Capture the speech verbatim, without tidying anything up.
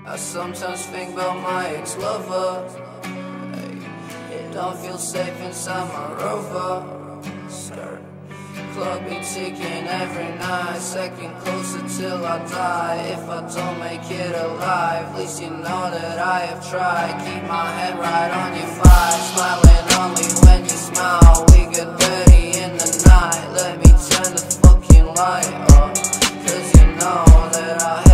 I sometimes think about my ex-lover. Hey, it don't feel safe inside my Rover. Skirt. Clock be ticking every night, second closer till I die. If I don't make it alive, at least you know that I have tried. Keep my head right on your thighs, smiling only when you smile. We get dirty in the night, let me turn the fucking light on, cause you know that I